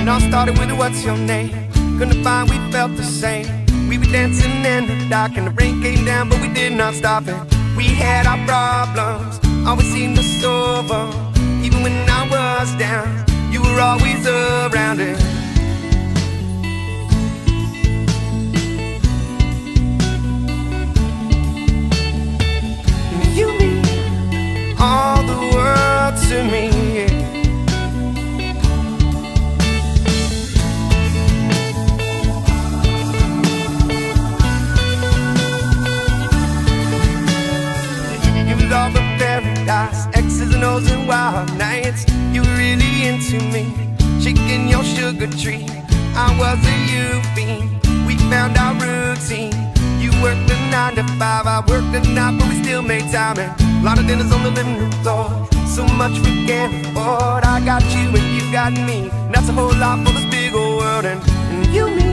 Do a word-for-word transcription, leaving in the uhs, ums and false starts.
all started with a what's your name. Couldn't find, we felt the same. We were dancing in the dark and the rain came down, but we did not stop it. We had our problems, always seemed to solve them. Even when I was down, you were always around it. You mean all the world to me, yeah. All the paradise, X's and O's and wild nights. You were really into me, shaking your sugar tree. I was a you fiend. We found our routine. You worked the nine to five, I worked the night, but we still made time. And a lot of dinners on the living room floor. So much we can't afford. I got you and you got me, and that's a whole lot for this big old world. And, and you, me.